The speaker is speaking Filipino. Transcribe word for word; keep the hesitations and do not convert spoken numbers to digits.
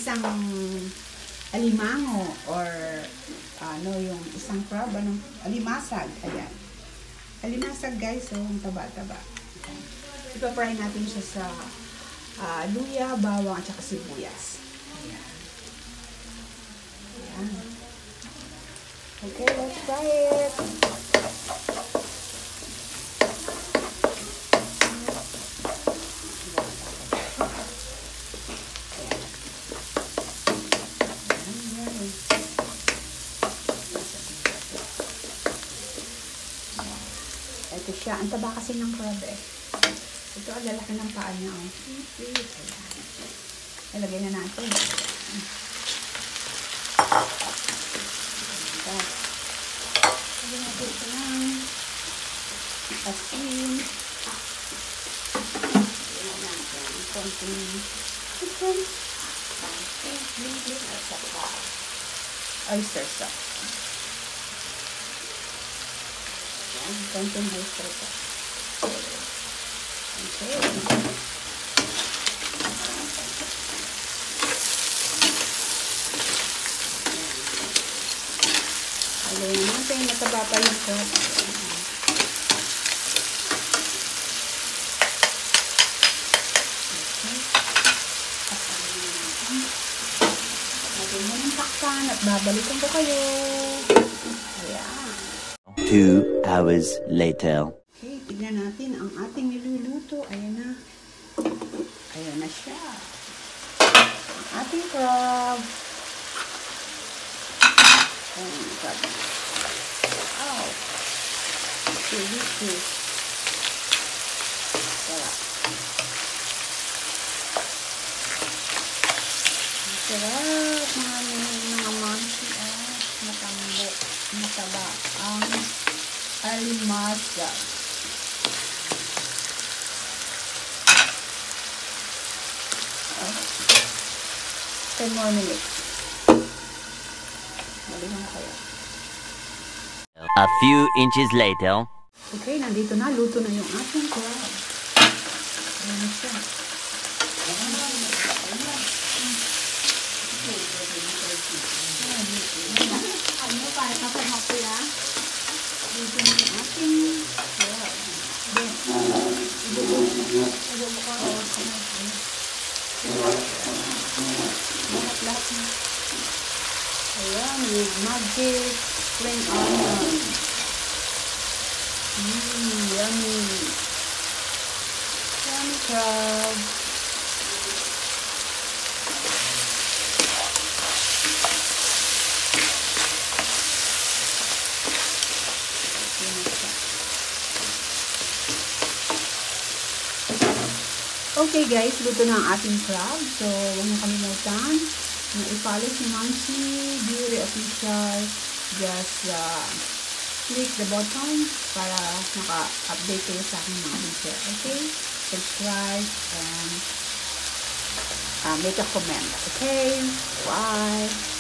ginisang alimango or ano yung isang crab, ano, alimasag. Ayan. Alimasag guys, so ang taba-taba. Ipa-fry natin siya sa uh, luya, bawang at saka sibuyas. Ayan. Ayan. Okay, let's fry it. Ito siya. Ang taba kasi ng crab eh. Ito ang lalaki ng paa niya. Oh. Ilagay na natin. Ilagay natin ito ng asin. Ilagay natin konting chicken. Konting at saka oyster sauce. Konting oyster sauce. Okay. Alayin natin, mataba pa yung crab. Natin mo ng takpan at babalikan ko kayo. Ayan. Two hours later. Okay, tignan natin ang ating niluluto. Ayan na. Ayan na siya. Ang ating crab. Ayan, crab. Wow. Delicious. Sarap. Sarap. Mga mga mansi. Ah, matambo. Mataba. Ang alimasag. ten more minutes. Balikan kayo. A few inches later. Okay, nandito na. Luto na yung ating crab. Ayan na siya. Ano, para kapag ya? Luto na yung ating crab. Then, ibubo ko. Lahat-lahat na. Ayan, with magic spring onion. Mmm, yummy. Yummy crab. Okay guys, luto na ang ating crab. So, huwag niyo kalimutan na i-follow si Mamsi Beauty Official. Just uh, click the button para naka-update kayo sa aking mga video. Okay? Subscribe and uh, make a comment. Okay? Bye!